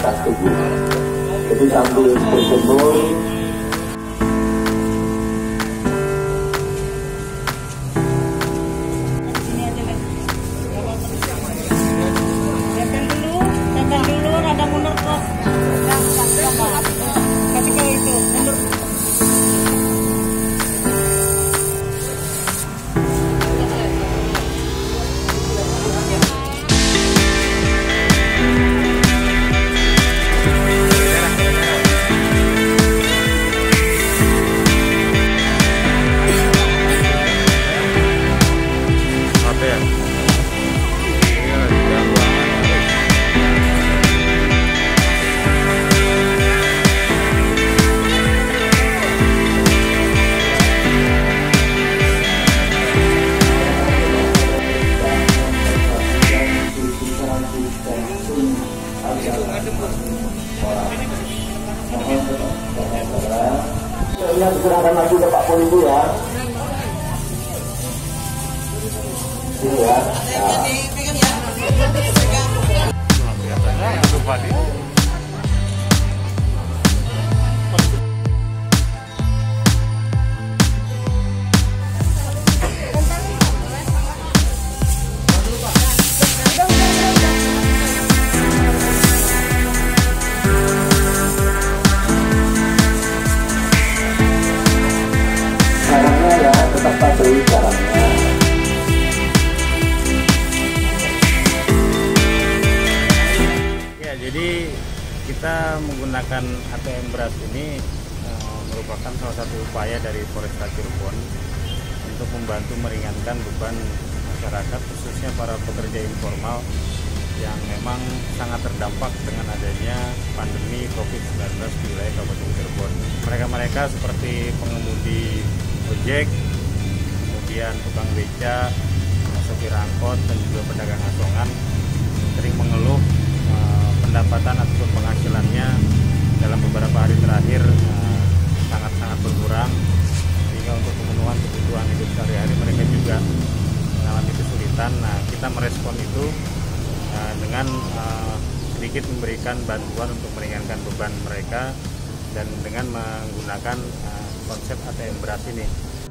strategi. Jadi sambil berjemur, yang diserahkan lagi ke Pak Polisi ya. Ini ya. Tetap patuhi caranya. Ya, jadi kita menggunakan ATM beras ini merupakan salah satu upaya dari Polresta Cirebon untuk membantu meringankan beban masyarakat, khususnya para pekerja informal yang memang sangat terdampak dengan adanya pandemi COVID-19 di wilayah Kabupaten Cirebon. Mereka seperti pengemudi ojek, kemudian tukang beca, sopir angkot, dan juga pedagang asongan sering mengeluh pendapatan ataupun penghasilannya dalam beberapa hari terakhir sangat-sangat berkurang, sehingga untuk pemenuhan kebutuhan hidup sehari-hari mereka juga mengalami kesulitan. Nah, kita merespon itu dengan sedikit memberikan bantuan untuk meringankan beban mereka dan dengan menggunakan konsep ATM beras ini.